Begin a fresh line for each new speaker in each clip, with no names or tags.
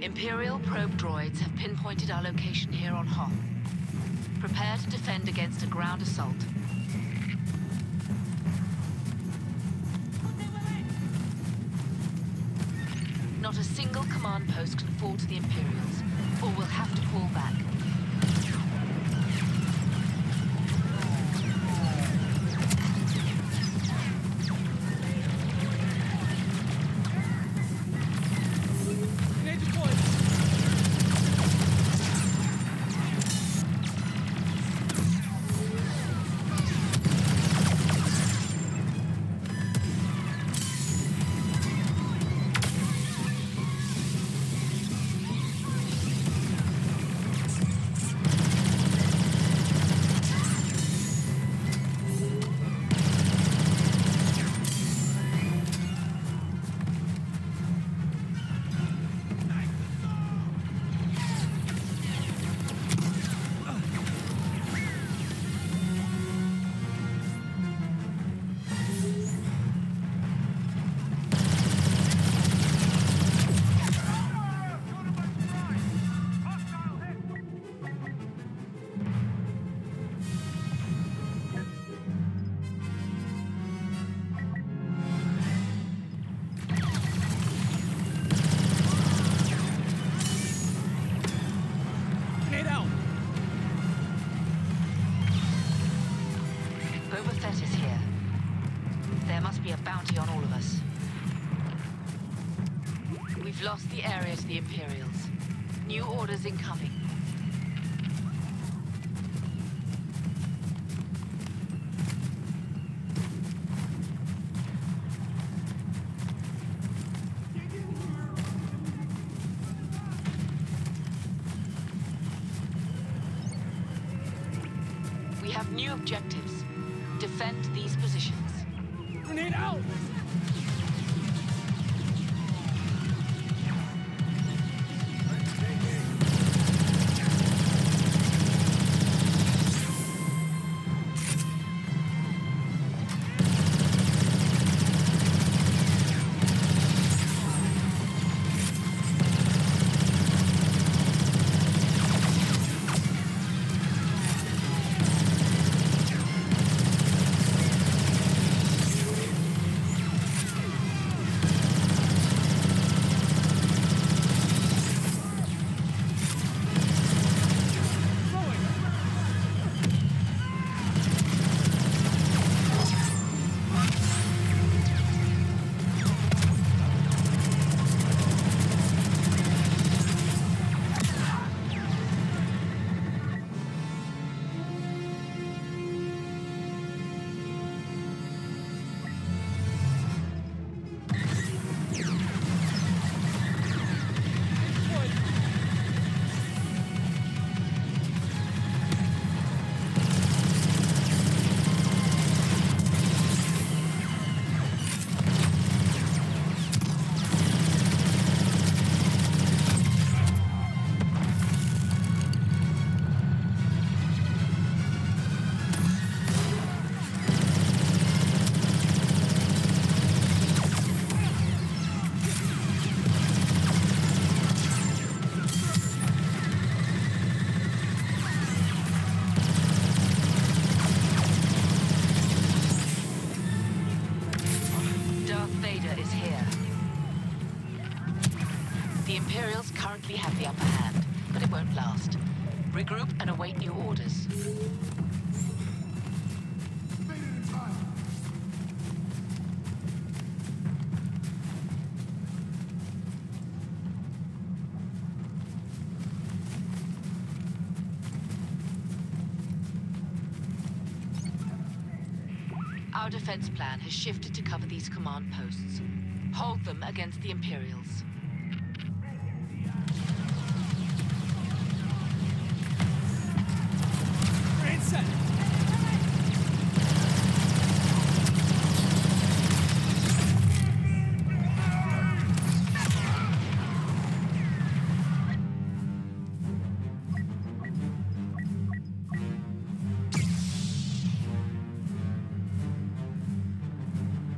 Imperial probe droids have pinpointed our location here on Hoth. Prepare to defend against a ground assault. Not a single command post can fall to the Imperials, or we'll have to fall back. Is here. There must be a bounty on all of us. We've lost the area to the Imperials. New orders incoming. We have new objectives. Defend these positions.
Grenade out!
Currently have the upper hand, but it won't last. Regroup and await new orders. Our defense plan has shifted to cover these command posts. Hold them against the Imperials.
Set.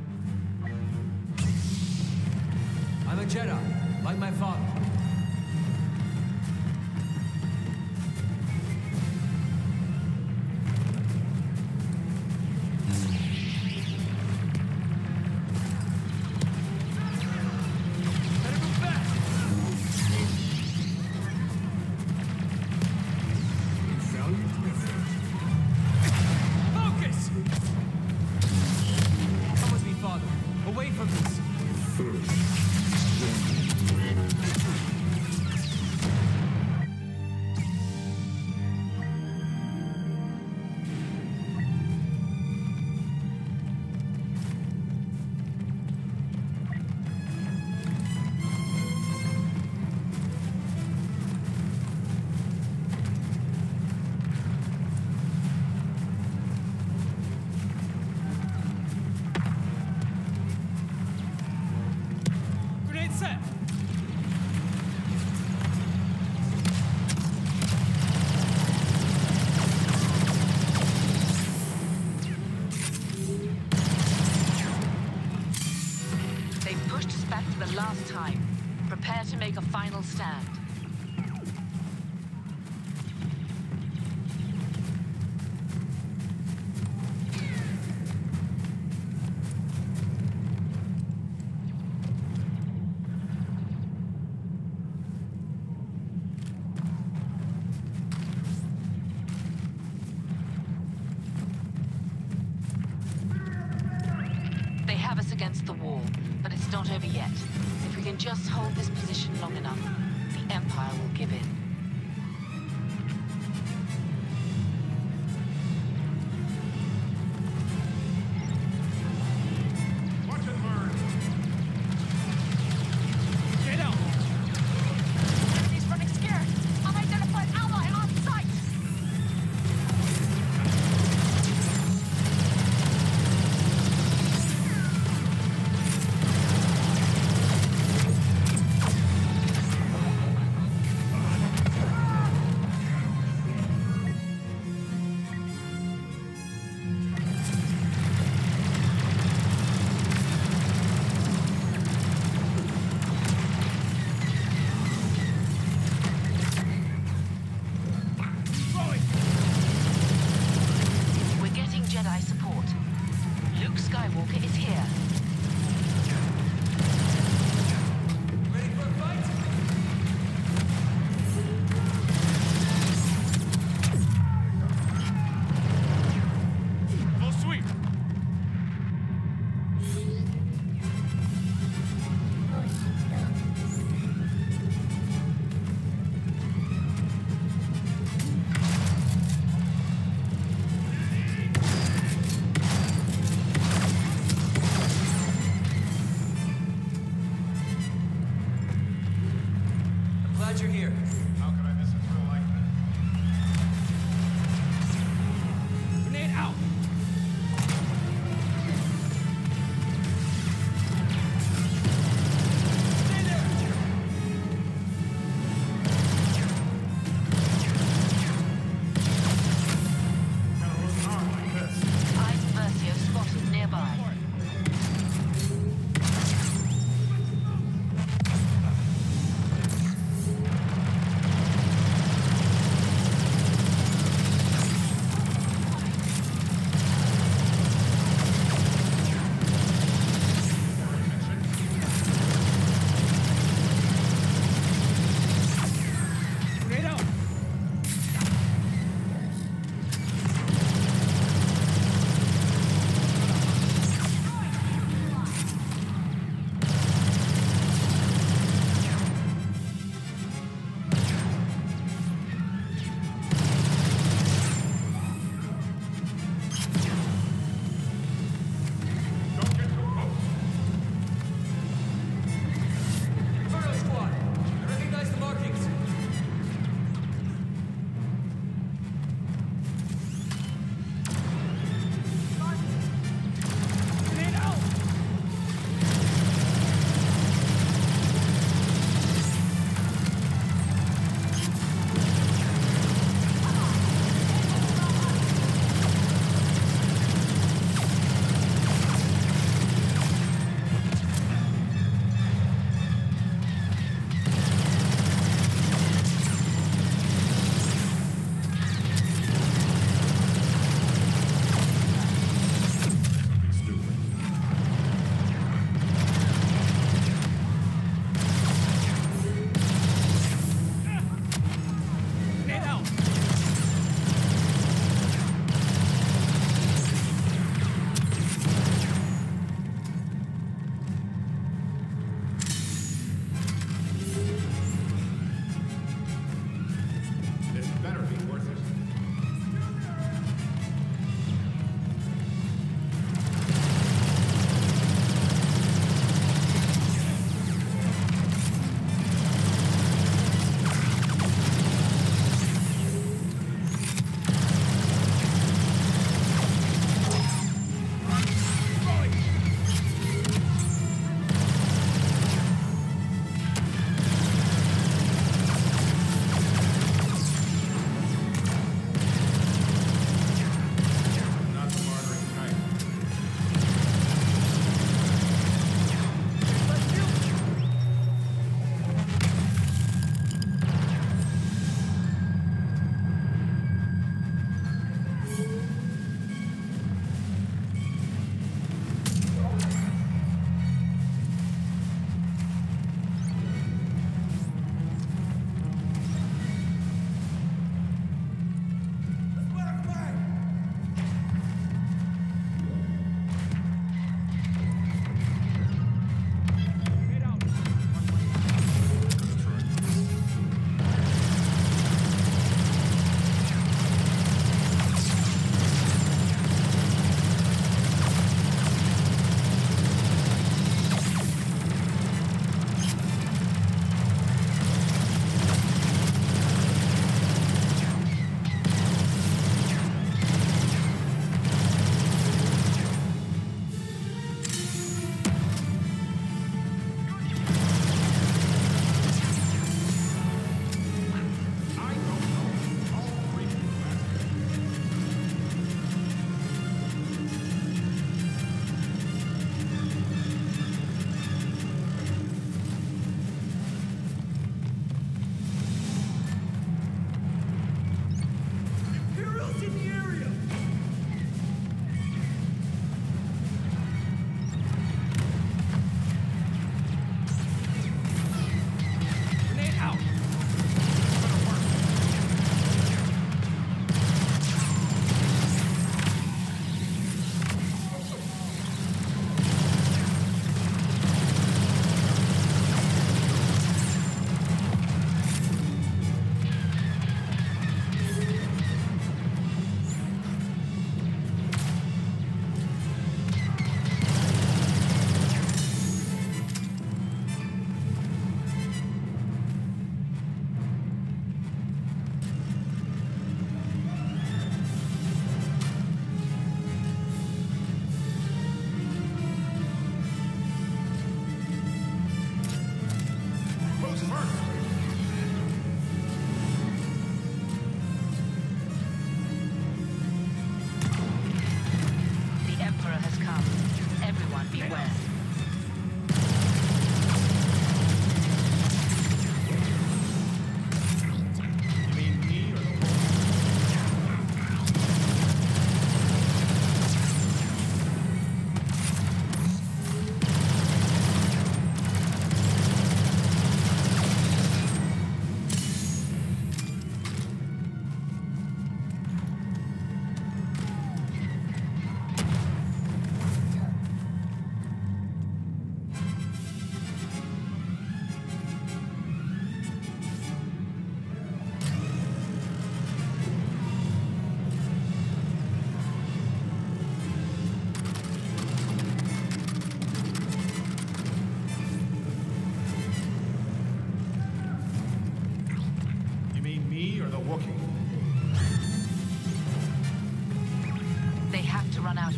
I'm a Jedi, like my father. escape from this. Grenade set.
They've pushed us back for the last time. Prepare to make a final stand. They have us against the wall, but it's not over yet. If we can just hold this position long enough, the Empire will give in.
Watch and learn.
Get out.
Enemy's running scared. Unidentified ally on sight.
Throwing.
We're getting Jedi support. Luke Skywalker is here.
Ready for a fight?
Full sweep.
Glad you're here.
How could I miss a thrill like that?
Grenade out. Stay there.
Gotta lose an arm like this.
Eyes Versio spotted nearby.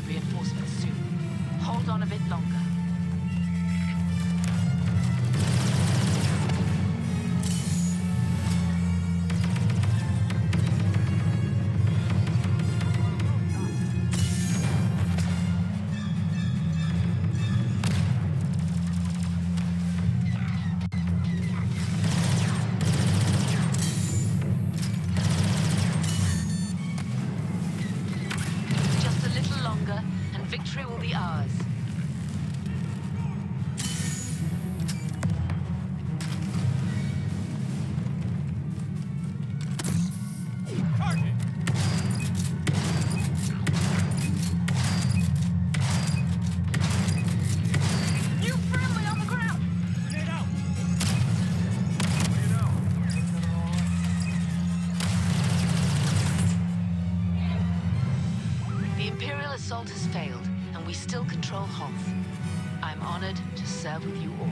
reinforcements soon. Hold on a bit longer. Just a little longer, and victory will be ours.
Target!
New friendly on the ground!
Grenade out!
What do you know?
The Imperial assault has failed, and we still control Hoth. I'm honored to serve with you all.